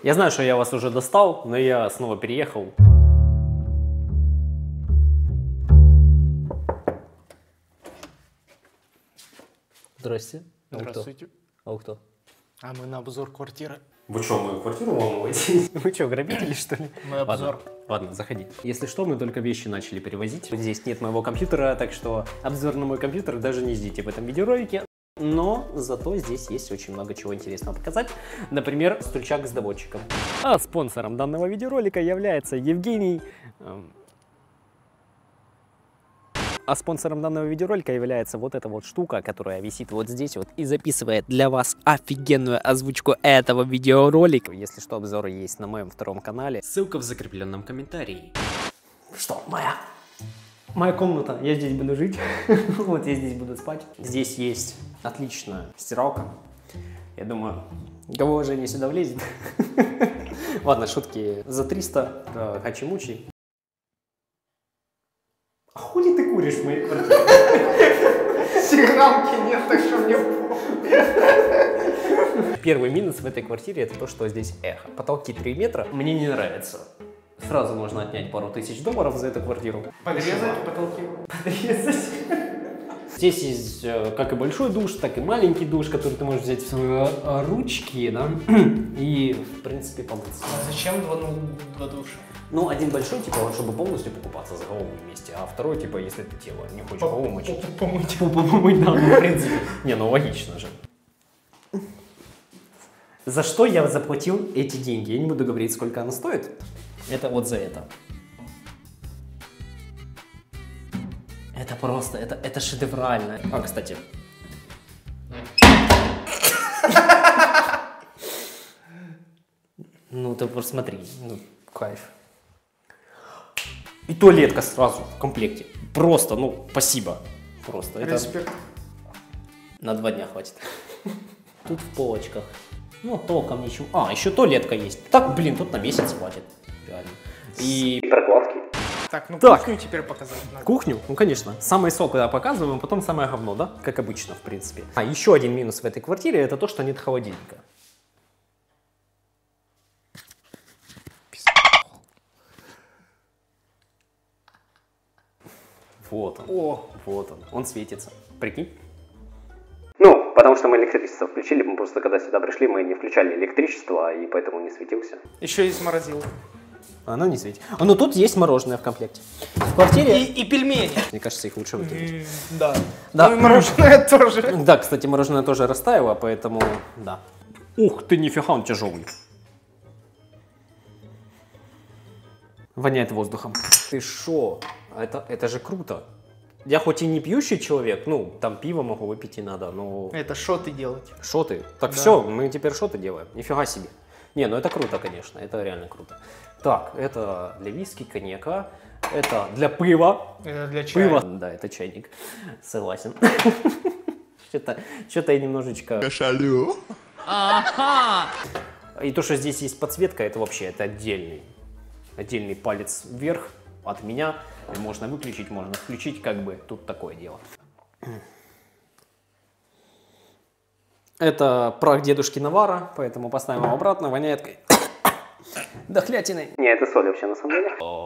Я знаю, что я вас уже достал, но я снова переехал. Здрасте. Здравствуйте. А вы кто? А мы на обзор квартиры. Вы что, мою квартиру волнуете? Вы что, грабители, что ли? Мы обзор. Ладно, заходи. Если что, мы только вещи начали перевозить. Здесь нет моего компьютера, так что обзор на мой компьютер даже не ждите в этом видеоролике. Но зато здесь есть очень много чего интересного показать. Например, стульчак с доводчиком. А спонсором данного видеоролика является Евгений... А спонсором данного видеоролика является вот эта вот штука, которая висит вот здесь вот и записывает для вас офигенную озвучку этого видеоролика. Если что, обзоры есть на моем втором канале. Ссылка в закрепленном комментарии. Что, моя комната, я здесь буду жить, вот я здесь буду спать. Здесь есть отличная стиралка. Я думаю, кого Женя сюда влезет? Ладно, шутки за 300, хачи-мучи. А хули ты куришь в моей квартире? Сигналки нет, так что мне... Первый минус в этой квартире это то, что здесь эхо. Потолки 3 метра. Мне не нравится. Сразу можно отнять пару тысяч долларов за эту квартиру. Подрезать потолки. Подрезать. Здесь есть как и большой душ, так и маленький душ, который ты можешь взять в свои ручки, да, и, в принципе, помыться. А зачем два душа? Ну, один большой, типа, вот, чтобы полностью покупаться за голову вместе, а второй, типа, если ты тело не хочешь голову мочить. Помыть. Помыть, да, ну, в принципе. Не, ну, логично же. За что я заплатил эти деньги? Я не буду говорить, сколько она стоит. Это вот за это. Это просто, это шедеврально. А, кстати. Ну, ты просто смотри, ну, кайф. И туалетка сразу в комплекте. Просто, ну, спасибо. Просто. Респект. Это на 2 дня хватит. Тут в полочках. Ну, толком ничего. А, еще туалетка есть. Так, блин, тут на месяц хватит. Реально. И прокладки. Так, ну Так. кухню теперь показать надо. Кухню? Ну, конечно. Самый сок я показываем, а потом самое говно, да? Как обычно, в принципе. А еще один минус в этой квартире, это то, что нет холодильника. Вот он. О, Вот он светится. Прикинь? Ну, потому что мы электричество включили, мы просто когда сюда пришли, мы не включали электричество, и поэтому не светился. еще есть морозилка. Оно не светит. Ну, тут есть мороженое в комплекте. В квартире... И пельмени. Мне кажется, их лучше выкинуть. Да. Да. Ну и мороженое тоже. Да, кстати, мороженое тоже растаяло, поэтому да. Ух ты, нифига он тяжелый. Воняет воздухом. Ты шо? Это же круто. Я хоть и не пьющий человек, ну, там пиво могу выпить и надо, но... Это шоты делать. Шоты? Так Да. все, мы теперь шоты делаем. Нифига себе. Не, ну это круто, конечно, это реально круто. Так, это для виски, коньяка, это для пива. Это для чая. Пиво, да, это чайник, согласен. Что-то я немножечко... Кошалю. И то, что здесь есть подсветка, это вообще это отдельный палец вверх от меня. Можно выключить, можно включить, как бы тут такое дело. Это прах дедушки Навара, поэтому поставим его обратно, воняет дохлятиной. Не, это соль вообще на самом деле.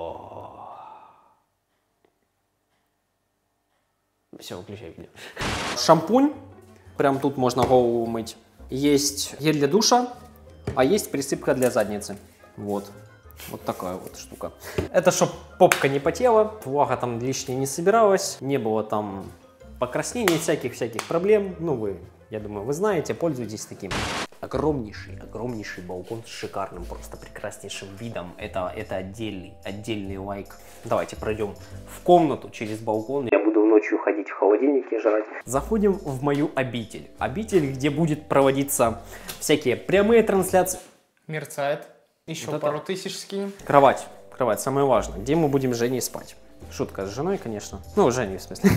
Все, выключай видео. Шампунь, прям тут можно голову мыть. Есть гель для душа, а есть присыпка для задницы. Вот. Вот такая вот штука. Это чтоб попка не потела, влага там лишней не собиралась, не было там покраснений, всяких проблем. Ну, я думаю, вы знаете, пользуйтесь таким. Огромнейший балкон с шикарным, просто прекраснейшим видом. Это отдельный лайк. Давайте пройдем в комнату через балкон. Я буду ночью ходить в холодильнике жрать. Заходим в мою обитель. Обитель, где будет проводиться всякие прямые трансляции. Мерцает. Еще Вот пару тысяч скинем. Кровать, самое важное. Где мы будем с Женей спать? Шутка с женой, конечно. Ну, Женей, в смысле.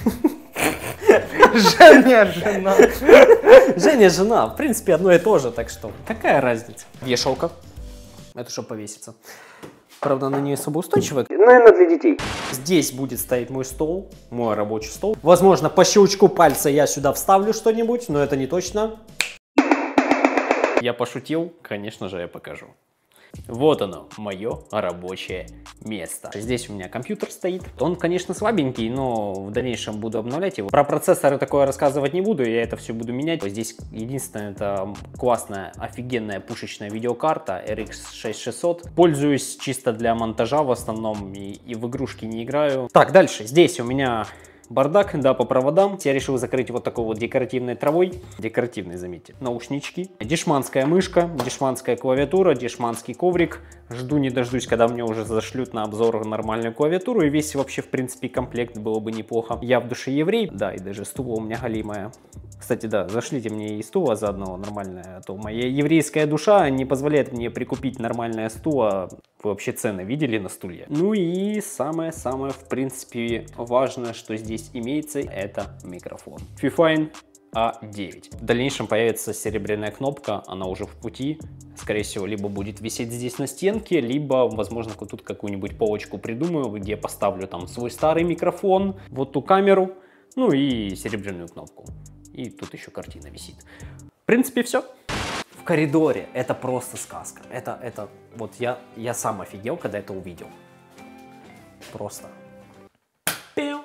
Женя, жена. Женя, жена. В принципе, одно и то же, так что какая разница? Вешалка. Это чтобы повеситься. Правда, она не особо устойчивая. Наверное, для детей. Здесь будет стоять мой стол, мой рабочий стол. Возможно, по щелчку пальца я сюда вставлю что-нибудь, но это не точно. Я пошутил, конечно же, я покажу. Вот оно, мое рабочее место. Здесь у меня компьютер стоит. Он, конечно, слабенький, но в дальнейшем буду обновлять его. Про процессоры такое рассказывать не буду, я это все буду менять. Здесь единственное, это классная, офигенная пушечная видеокарта RX 6600. Пользуюсь чисто для монтажа в основном и в игрушки не играю. Так, дальше. Здесь у меня бардак, да, по проводам. Я решил закрыть вот такой вот декоративной травой. Декоративный, заметьте. Наушнички. Дешманская мышка, дешманская клавиатура, дешманский коврик. Жду не дождусь, когда мне уже зашлют на обзор нормальную клавиатуру. И весь вообще, в принципе, комплект было бы неплохо. Я в душе еврей. Да, и даже стула у меня галимая. Кстати, да, зашлите мне и стула заодно нормальное, а то моя еврейская душа не позволяет мне прикупить нормальное стула. Вы вообще цены видели на стулья? Ну и самое-самое, в принципе, важное, что здесь имеется, это микрофон. Fifine A9. В дальнейшем появится серебряная кнопка, она уже в пути. Скорее всего, либо будет висеть здесь на стенке, либо, возможно, тут какую-нибудь полочку придумаю, где поставлю там свой старый микрофон, вот ту камеру, ну и серебряную кнопку. И тут еще картина висит. В принципе, все. В коридоре это просто сказка. Это вот я сам офигел, когда это увидел. Просто. Пиу.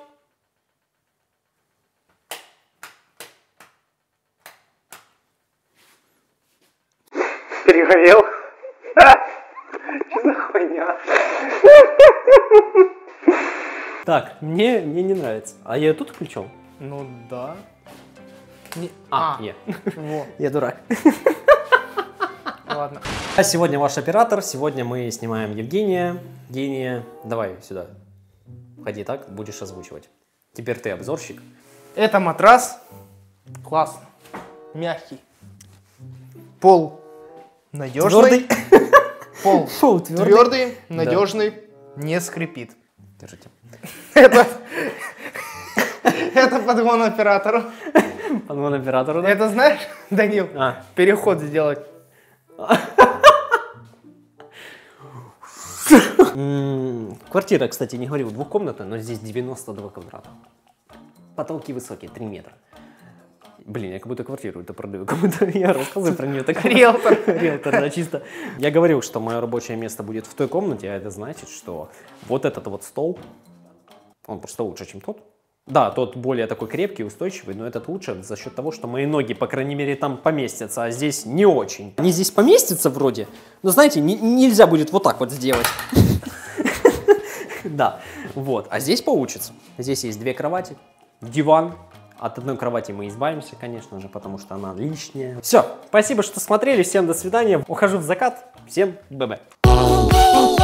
Перегорел. Что за хуйня? Так, мне не нравится. А я тут включил? Ну да. Не... Нет. Во, Я дурак. ладно. А сегодня ваш оператор. Сегодня мы снимаем Евгения. Евгения, давай сюда. Ходи так, будешь озвучивать. Теперь ты обзорщик. Это матрас. Классно. Мягкий. Пол надежный. Пол Фу, твердый, надежный, не скрипит. Держите. Это подгон оператору. Подгон оператору, да? Это знаешь, Данил, переход сделать. Квартира, кстати, не говорил, двухкомнатная, но здесь 92 квадрата. Потолки высокие, 3 метра. Блин, я как будто квартиру это продаю, кому-то я рассказываю про нее. Так Риэлтор. Риэлтор, да, чисто. Я говорил, что мое рабочее место будет в той комнате, а это значит, что вот этот вот стол, он просто лучше, чем тот. Да, тот более такой крепкий, устойчивый, но этот лучше за счет того, что мои ноги, по крайней мере, там поместятся, а здесь не очень. Они здесь поместятся вроде, но, знаете, нельзя будет вот так вот сделать. Да, вот. А здесь получится. Здесь есть 2 кровати, диван. От одной кровати мы избавимся, конечно же, потому что она лишняя. Все, спасибо, что смотрели. Всем до свидания. Ухожу в закат. Всем б-б.